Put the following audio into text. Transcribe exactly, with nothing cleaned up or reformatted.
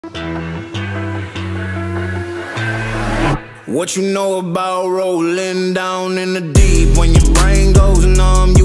What you know about rolling down in the deep? When your brain goes numb,